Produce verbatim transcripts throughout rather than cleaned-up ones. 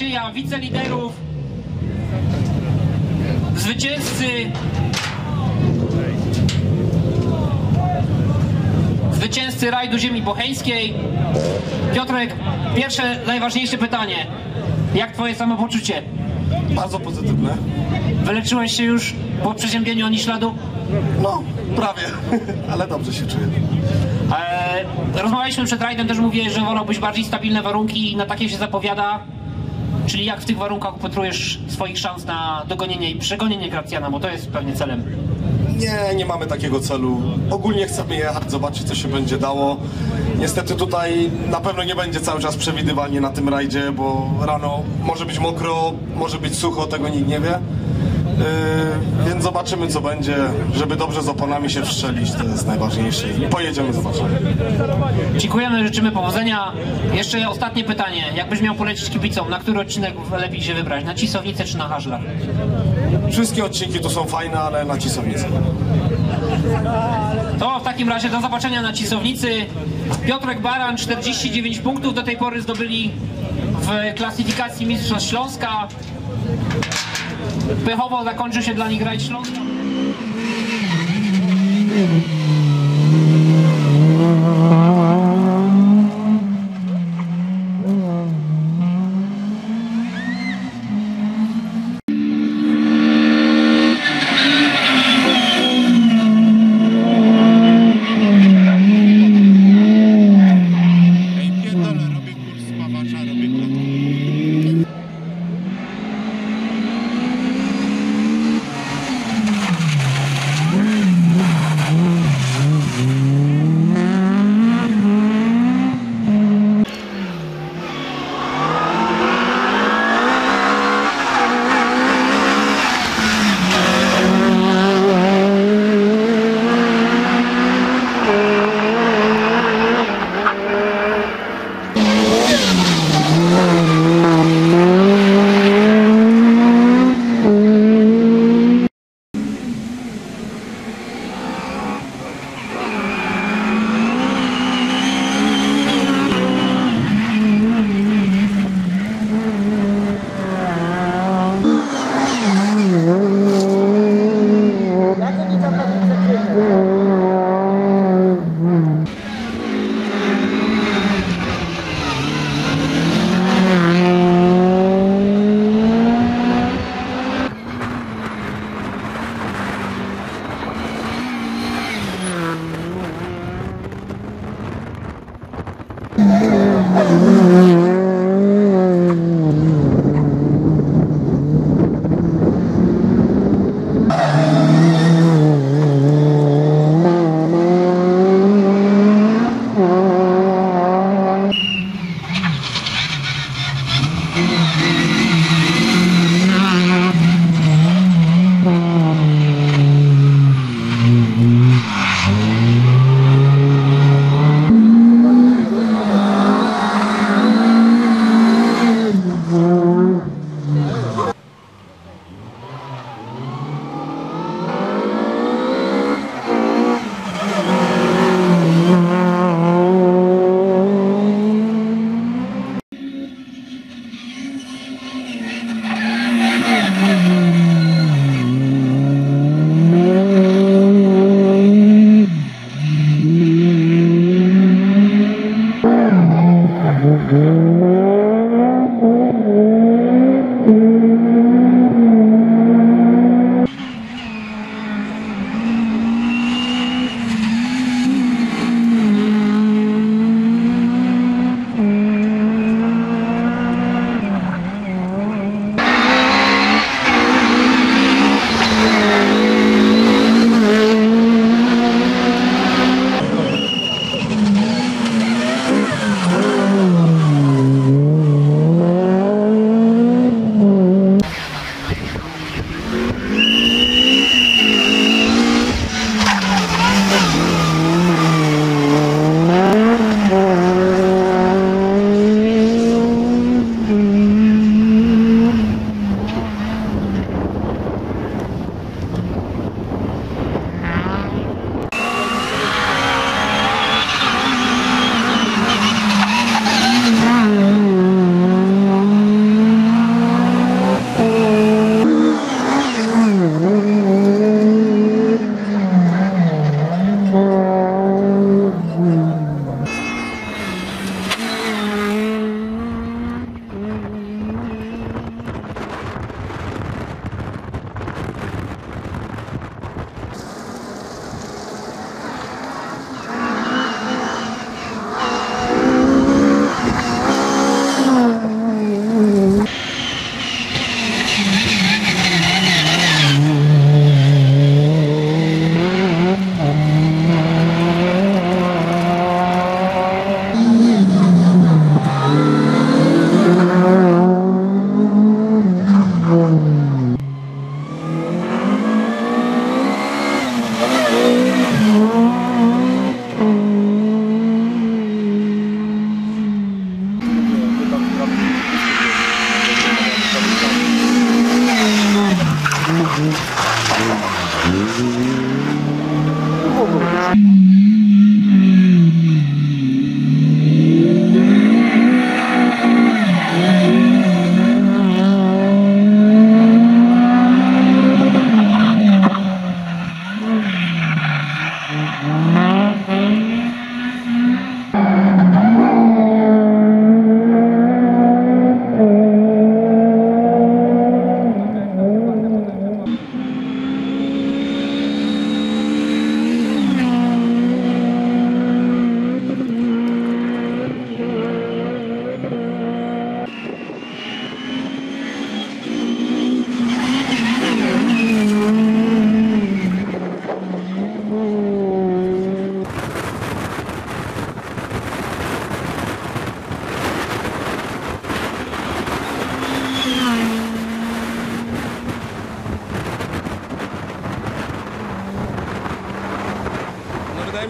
Ja wiceliderów, zwycięzcy, zwycięzcy rajdu ziemi bocheńskiej. Piotrek, pierwsze, najważniejsze pytanie. Jak twoje samopoczucie? Bardzo pozytywne. Wyleczyłeś się już po przeziębieniu ani śladu? No, prawie, ale dobrze się czuję. Eee, rozmawialiśmy przed rajdem, też mówiłeś, że wolałbyś bardziej stabilne warunki i na takie się zapowiada. Czyli jak w tych warunkach upatrujesz swoich szans na dogonienie i przegonienie Gracjana, bo to jest pewnie celem. Nie, nie mamy takiego celu. Ogólnie chcemy jechać, zobaczyć, co się będzie dało. Niestety tutaj na pewno nie będzie cały czas przewidywalnie na tym rajdzie, bo rano może być mokro, może być sucho, tego nikt nie wie. Yy, więc zobaczymy, co będzie, żeby dobrze z oponami się wszczelić, to jest najważniejsze. I pojedziemy, zobaczymy. Dziękujemy, życzymy powodzenia. Jeszcze ostatnie pytanie. Jakbyś miał polecić kibicom, na który odcinek lepiej się wybrać? Na Cisownicę czy na Hażlach? Wszystkie odcinki tu są fajne, ale na Cisownicy. To w takim razie do zobaczenia na Cisownicy. Piotrek Baran, czterdzieści dziewięć punktów do tej pory zdobyli w klasyfikacji Mistrzostw Śląska. Pechowo zakończy się dla nich rajd Śląska.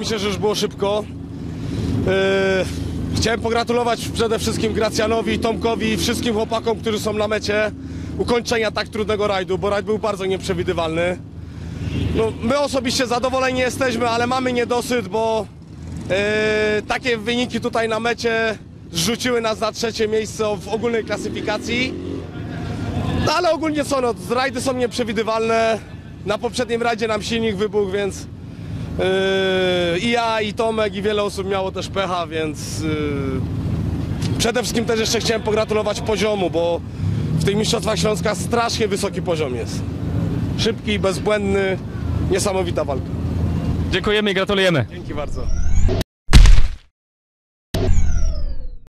mi się, że już było szybko. Yy, chciałem pogratulować przede wszystkim Gracjanowi, Tomkowi i wszystkim chłopakom, którzy są na mecie ukończenia tak trudnego rajdu, bo rajd był bardzo nieprzewidywalny. No, my osobiście zadowoleni jesteśmy, ale mamy niedosyt, bo yy, takie wyniki tutaj na mecie zrzuciły nas na trzecie miejsce w ogólnej klasyfikacji. No ale ogólnie co, no, rajdy są nieprzewidywalne. Na poprzednim rajdzie nam silnik wybuchł, więc yy, i ja, i Tomek, i wiele osób miało też pecha, więc yy, przede wszystkim też jeszcze chciałem pogratulować poziomu, bo w tych mistrzostwach Śląska strasznie wysoki poziom jest. Szybki, bezbłędny, niesamowita walka. Dziękujemy i gratulujemy. Dzięki bardzo.